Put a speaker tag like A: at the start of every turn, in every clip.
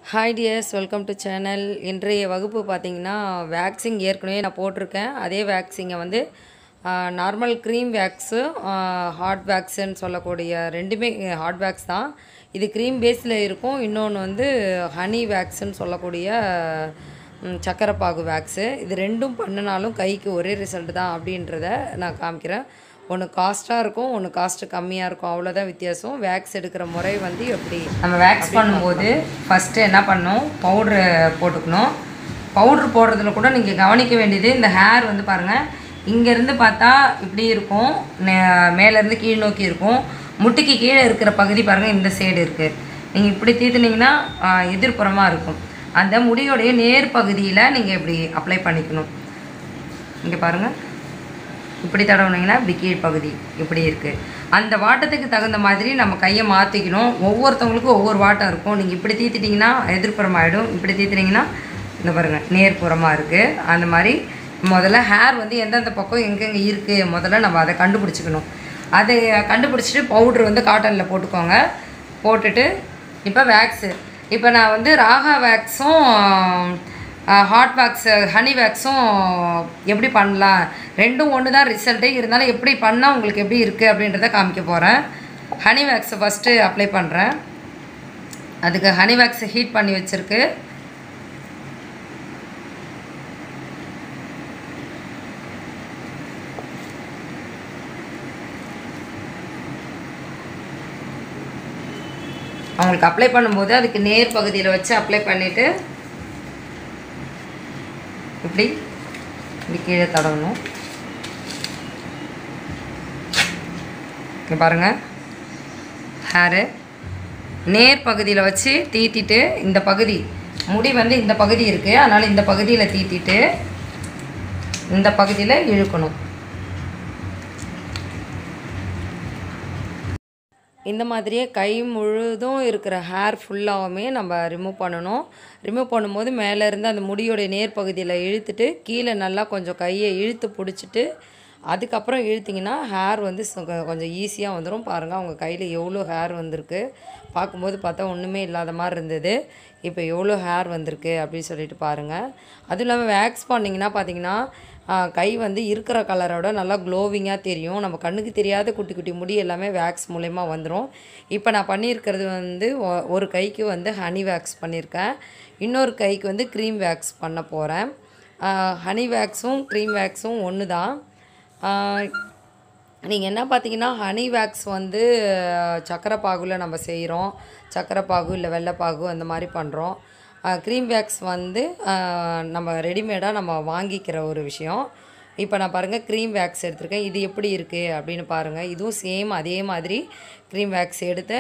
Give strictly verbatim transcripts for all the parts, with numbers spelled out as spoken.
A: Hi dears, welcome to channel. இன்றைய வகுப்பு பார்த்திங்கன்னா வேக்சிங் ஏற்கனவே நான் போட்டிருக்கேன். அதே வேக்சிங்கை வந்து நார்மல் க்ரீம் வேக்ஸு, ஹாட் வேக்ஸுன்னு சொல்லக்கூடிய ரெண்டுமே ஹாட் வேக்ஸ் தான். இது க்ரீம் பேஸில் இருக்கும். இன்னொன்று வந்து ஹனி வேக்ஸுன்னு சொல்லக்கூடிய சக்கரைப்பாகு வேக்ஸு. இது ரெண்டும் பண்ணினாலும் கைக்கு ஒரே ரிசல்ட் தான் அப்படின்றத நான் காமிக்கிறேன். ஒன்று காஸ்ட்டாக இருக்கும், ஒன்று காஸ்ட்டு கம்மியாக இருக்கும், அவ்வளோதான் வித்தியாசம். வேக்ஸ் எடுக்கிற முறை வந்து எப்படி நம்ம வேக்ஸ் பண்ணும்போது ஃபஸ்ட்டு என்ன பண்ணணும், பவுட்ரு போட்டுக்கணும். பவுட்ரு போடுறதுல கூட நீங்கள் கவனிக்க வேண்டியது, இந்த ஹேர் வந்து பாருங்கள், இங்கேருந்து பார்த்தா இப்படி இருக்கும், மேலேருந்து கீழ் நோக்கி இருக்கும். முட்டிக்கு கீழே இருக்கிற பகுதி பாருங்கள், இந்த சைடு இருக்குது. நீங்கள் இப்படி தீத்துனீங்கன்னா எதிர்ப்புறமாக இருக்கும். அந்த முடியோடைய நேர் பகுதியில் நீங்கள் இப்படி அப்ளை பண்ணிக்கணும். இங்கே பாருங்கள், இப்படி தடவுனீங்கன்னா இப்படி கீழ் பகுதி இப்படி இருக்குது. அந்த வாட்டத்துக்கு தகுந்த மாதிரி நம்ம கையை மாற்றிக்கணும். ஒவ்வொருத்தவங்களுக்கும் ஒவ்வொரு வாட்டம் இருக்கும். நீங்கள் இப்படி தீத்திட்டிங்கன்னா எதிர்ப்புறமாகிடும், இப்படி தீத்துனீங்கன்னா இந்த பாருங்கள் நேர்ப்புறமாக இருக்குது. அந்த மாதிரி முதல்ல ஹேர் வந்து எந்தெந்த பக்கம் எங்கெங்கே இருக்குது முதல்ல நம்ம அதை கண்டுபிடிச்சிக்கணும். அதை கண்டுபிடிச்சிட்டு பவுட்ரு வந்து காட்டனில் போட்டுக்கோங்க. போட்டுட்டு இப்போ வேக்ஸு, இப்போ நான் வந்து ராகா வேக்ஸும் ஹாட் வேக்ஸு ஹனி வேக்ஸும் எப்படி பண்ணலாம், ரெண்டும் ஒன்று தான் ரிசல்ட்டே, இருந்தாலும் எப்படி பண்ணால் உங்களுக்கு எப்படி இருக்குது அப்படின்றத காமிக்க போகிறேன். ஹனி வேக்ஸை ஃபஸ்ட்டு அப்ளை பண்ணுறேன். அதுக்கு ஹனி வேக்ஸை ஹீட் பண்ணி வச்சுருக்கு. அவங்களுக்கு அப்ளை பண்ணும்போது அதுக்கு நேர் பகுதியில் வச்சு அப்ளை பண்ணிவிட்டு இப்படி இப்படி கீழே தடவணும். இங்கே பாருங்கள், ஹேரு நேர் பகுதியில் வச்சு தீத்திட்டு, இந்த பகுதி முடி வந்து இந்த பகுதி இருக்குது, அதனால் இந்த பகுதியில் தீத்திட்டு இந்த பகுதியில் இழுக்கணும். இந்த மாதிரியே கை முழுதும் இருக்கிற ஹேர் ஃபுல்லாகவுமே நம்ம ரிமூவ் பண்ணணும். ரிமூவ் பண்ணும்போது மேலே இருந்து அந்த முடியோடைய நேர் பகுதியில் இழுத்துட்டு கீழே நல்லா கொஞ்சம் கையை இழுத்து பிடிச்சிட்டு அதுக்கப்புறம் இழுத்திங்கன்னா ஹேர் வந்து கொஞ்சம் ஈஸியாக வந்துடும். பாருங்கள், அவங்க கையில் எவ்வளோ ஹேர் வந்திருக்கு. பார்க்கும்போது பார்த்தா ஒன்றுமே இல்லாத மாதிரி இருந்தது, இப்போ எவ்வளோ ஹேர் வந்திருக்கு அப்படின்னு சொல்லிட்டு பாருங்கள். அதுவும் இல்லாமல் வேக்ஸ் பண்ணிங்கன்னா பார்த்திங்கன்னா கை வந்து இருக்கிற கலரோட நல்லா க்ளோவிங்காக தெரியும். நம்ம கண்ணுக்கு தெரியாத குட்டி குட்டி முடி எல்லாமே வேக்ஸ் மூலயமா வந்துடும். இப்போ நான் பண்ணியிருக்கிறது வந்து ஒரு கைக்கு வந்து ஹனி வேக்ஸ் பண்ணியிருக்கேன், இன்னொரு கைக்கு வந்து க்ரீம் வேக்ஸ் பண்ண போகிறேன். ஹனி வேக்ஸும் க்ரீம் வேக்ஸும் ஒன்று தான். நீங்கள் என்ன பார்த்தீங்கன்னா ஹனி வேக்ஸ் வந்து சக்கரை பாகுல நம்ம செய்கிறோம், சக்கரை பாகு இல்லை வெள்ளைப்பாகு அந்த மாதிரி பண்ணுறோம். க்ரீம் வேக்ஸ் வந்து நம்ம ரெடிமேடாக நம்ம வாங்கிக்கிற ஒரு விஷயம். இப்போ நான் பாருங்கள் க்ரீம் வேக்ஸ் எடுத்திருக்கேன். இது எப்படி இருக்குது அப்படின்னு பாருங்கள். இதுவும் சேம் அதே மாதிரி க்ரீம் வேக்ஸ் எடுத்து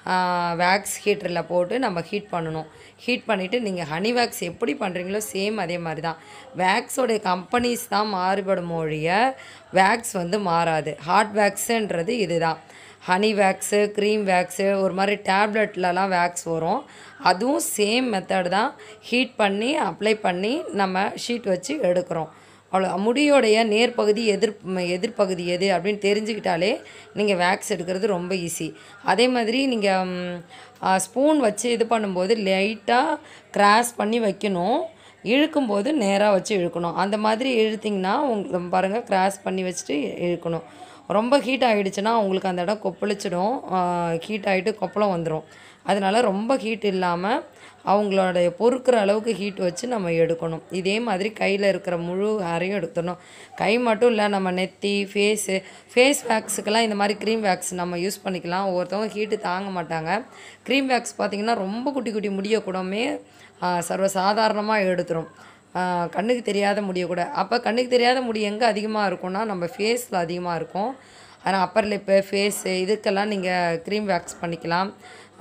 A: வேக்ஸ் ஹீட்டரில் போட்டு நம்ம ஹீட் பண்ணணும். ஹீட் பண்ணிவிட்டு நீங்கள் ஹனி வேக்ஸ் எப்படி பண்ணுறீங்களோ சேம் அதே மாதிரி தான். வேக்ஸோடைய கம்பெனிஸ் தான் மாறுபடும் ஒழிய வேக்ஸ் வந்து மாறாது. ஹாட் வேக்ஸுன்றது இது தான். ஹனி வேக்ஸு, க்ரீம் வேக்ஸு, ஒரு மாதிரி டேப்லெட்லலாம் வேக்ஸ் வரும், அதுவும் சேம் மெத்தட் தான். ஹீட் பண்ணி அப்ளை பண்ணி நம்ம ஷீட் வச்சு எடுக்கிறோம், அவ்வளோ. முடியோடைய நேர்பகுதி எதிர் எதிர்பகுதி எது அப்படின்னு தெரிஞ்சுக்கிட்டாலே நீங்கள் வேக்ஸ் எடுக்கிறது ரொம்ப ஈஸி. அதே மாதிரி நீங்கள் ஸ்பூன் வச்சு இது பண்ணும்போது லைட்டாக கிராஸ் பண்ணி வைக்கணும், இழுக்கும்போது நேராக வச்சு இழுக்கணும். அந்த மாதிரி இழுத்திங்கன்னா உங்களுக்கு பாருங்கள் கிராஸ் பண்ணி வச்சுட்டு இழுக்கணும். ரொம்ப ஹீட் ஆகிடுச்சுன்னா உங்களுக்கு அந்த இடம் கொப்பளிச்சிடும், ஹீட் ஆகிட்டு கொப்பளம் வந்துடும். அதனால் ரொம்ப ஹீட் இல்லாமல் அவங்களோடைய பொறுக்கிற அளவுக்கு ஹீட் வச்சு நம்ம எடுக்கணும். இதே மாதிரி கையில் இருக்கிற முழு ஹேரையும் எடுத்துடணும். கை மட்டும் இல்லை, நம்ம நெத்தி, ஃபேஸு ஃபேஸ் வேக்ஸுக்கெல்லாம் இந்த மாதிரி க்ரீம் வேக்ஸ் நம்ம யூஸ் பண்ணிக்கலாம். ஒவ்வொருத்தவங்க ஹீட்டு தாங்க மாட்டாங்க. க்ரீம் வேக்ஸ் பார்த்திங்கன்னா ரொம்ப குட்டி குட்டி முடிய கூடமே சர்வசாதாரணமாக எடுத்துரும், கண்ணுக்கு தெரியாத முடிய கூட. அப்போ கண்ணுக்கு தெரியாத முடி எங்கே அதிகமாக இருக்கும்னா நம்ம ஃபேஸில் அதிகமாக இருக்கும். ஆனால் அப்பர் லிப்பு, ஃபேஸு இதுக்கெல்லாம் நீங்கள் க்ரீம் வேக்ஸ் பண்ணிக்கலாம்.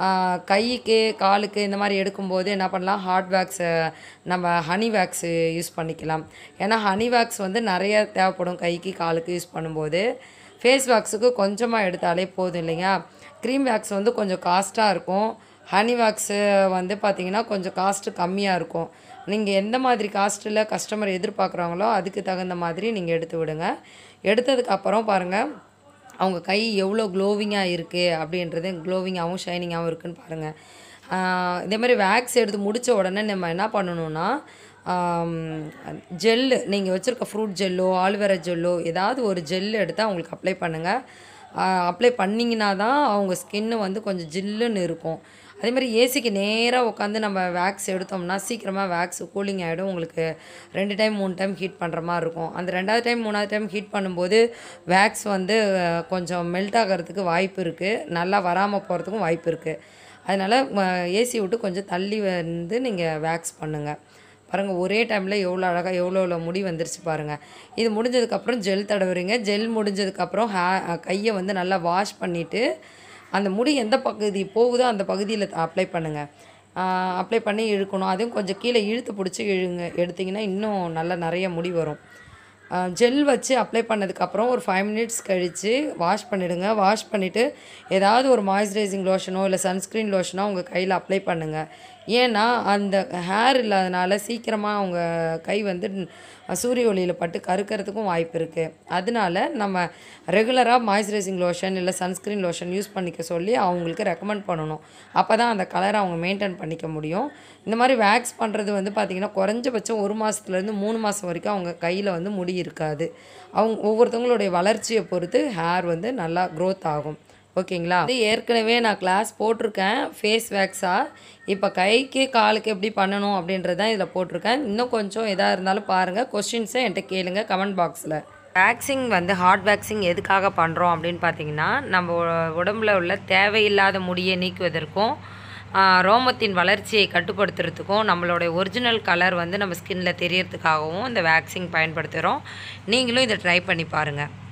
A: கைக்கு காலுக்கு இந்த மாதிரி எடுக்கும்போது என்ன பண்ணலாம், ஹாட் வேக்ஸு நம்ம ஹனி வேக்ஸு யூஸ் பண்ணிக்கலாம். ஏன்னா ஹனி வேக்ஸ் வந்து நிறைய தேவைப்படும் கைக்கு காலுக்கு யூஸ் பண்ணும்போது. ஃபேஸ் வேக்ஸுக்கு கொஞ்சமாக எடுத்தாலே போதும் இல்லைங்க. க்ரீம் வேக்ஸ் வந்து கொஞ்சம் காஸ்ட்டாக இருக்கும், ஹனி வேக்ஸு வந்து பார்த்திங்கன்னா கொஞ்சம் காஸ்ட்டு கம்மியாக இருக்கும். நீங்கள் எந்த மாதிரி காஸ்ட்டில் கஸ்டமர் எதிர்பார்க்குறாங்களோ அதுக்கு தகுந்த மாதிரி நீங்கள் எடுத்து விடுங்க. எடுத்ததுக்கப்புறம் பாருங்கள் அவங்க கை எவ்வளோ க்ளோவிங்காக இருக்குது அப்படின்றது, க்ளோவிங்காகவும் ஷைனிங்காகவும் இருக்குதுன்னு பாருங்கள். இதே மாதிரி வேக்ஸ் எடுத்து முடித்த உடனே நம்ம என்ன பண்ணணும்னா ஜெல்லு நீங்கள் வச்சுருக்க ஃப்ரூட் ஜெல்லோ ஆல்வேரா ஜெல்லோ ஏதாவது ஒரு ஜெல்லு எடுத்து அவங்களுக்கு அப்ளை பண்ணுங்கள். அப்ளை பண்ணிங்கன்னா தான் அவங்க ஸ்கின்னு வந்து கொஞ்சம் ஜில்லுன்னு இருக்கும். அதே மாதிரி ஏசிக்கு நேராக உட்காந்து நம்ம வேக்ஸ் எடுத்தோம்னா சீக்கிரமாக வேக்ஸ் கூலிங் ஆகிடும். உங்களுக்கு ரெண்டு டைம் மூணு டைம் ஹீட் பண்ணுற மாதிரி இருக்கும். அந்த ரெண்டாவது டைம் மூணாவது டைம் ஹீட் பண்ணும்போது வேக்ஸ் வந்து கொஞ்சம் மெல்ட் ஆகிறதுக்கு வாய்ப்பு இருக்குது, நல்லா வராமல் போகிறதுக்கும் வாய்ப்பு இருக்குது. அதனால் ஏசி விட்டு கொஞ்சம் தள்ளி வந்து நீங்கள் வேக்ஸ் பண்ணுங்கள். பாருங்கள் ஒரே டைமில் எவ்வளோ அழகாக எவ்வளோ எவ்வளோ முடி வந்துருச்சு பாருங்கள். இது முடிஞ்சதுக்கப்புறம் ஜெல் தடவுறீங்க. ஜெல் முடிஞ்சதுக்கப்புறம் ஹே கையை வந்து நல்லா வாஷ் பண்ணிவிட்டு அந்த முடி எந்த பகுதி போகுதோ அந்த பகுதியில் அப்ளை பண்ணுங்கள். அப்ளை பண்ணி இழுக்கணும். அதுவும் கொஞ்சம் கீழே இழுத்து பிடிச்சி இழுங்க எடுத்திங்கன்னா இன்னும் நல்லா நிறைய முடி வரும். ஜெல் வச்சு அப்ளை பண்ணதுக்கப்புறம் ஒரு ஃபைவ் மினிட்ஸ் கழித்து வாஷ் பண்ணிவிடுங்க. வாஷ் பண்ணிவிட்டு ஏதாவது ஒரு மாய்ஸ்சரைசிங் லோஷனோ இல்லை சன்ஸ்க்ரீன் லோஷனோ உங்கள் கையில் அப்ளை பண்ணுங்கள். ஏன்னா அந்த ஹேர் இல்லாதனால சீக்கிரமாக அவங்க கை வந்து சூரிய ஒளியில் பட்டு கருக்கிறதுக்கும் வாய்ப்பு இருக்குது. அதனால நம்ம ரெகுலராக மாய்ஸ்சரைசிங் லோஷன் இல்லை சன்ஸ்க்ரீன் லோஷன் யூஸ் பண்ணிக்க சொல்லி அவங்களுக்கு ரெக்கமெண்ட் பண்ணணும். அப்போ தான் அந்த கலரை அவங்க மெயின்டைன் பண்ணிக்க முடியும். இந்த மாதிரி வேக்ஸ் பண்ணுறது வந்து பார்த்திங்கன்னா குறைஞ்சபட்சம் ஒரு மாதத்துலேருந்து மூணு மாதம் வரைக்கும் அவங்க கையில் வந்து முடி இருக்காது. அவங்க ஒவ்வொருத்தவங்களுடைய வளர்ச்சியை பொறுத்து ஹேர் வந்து நல்லா க்ரோத் ஆகும். ஓகேங்களா? அது ஏற்கனவே நான் கிளாஸ் போட்டிருக்கேன் ஃபேஸ் வேக்ஸாக. இப்போ கைக்கு காலுக்கு எப்படி பண்ணணும் அப்படின்றது தான் இதில் போட்டிருக்கேன். இன்னும் கொஞ்சம் எதாக இருந்தாலும் பாருங்கள், கொஸ்டின்ஸை என்கிட்ட கேளுங்க கமெண்ட் பாக்ஸில். வேக்சிங் வந்து ஹார்ட் வேக்சிங் எதுக்காக பண்ணுறோம் அப்படின்னு பார்த்தீங்கன்னா நம்ம உடம்புல உள்ள தேவையில்லாத முடியை நீக்குவதற்கும் ரோமத்தின் வளர்ச்சியை கட்டுப்படுத்துறதுக்கும் நம்மளுடைய ஒரிஜினல் கலர் வந்து நம்ம ஸ்கின்னில் தெரியறதுக்காகவும் இந்த வேக்சிங் பயன்படுத்துகிறோம். நீங்களும் இதை ட்ரை பண்ணி பாருங்கள்.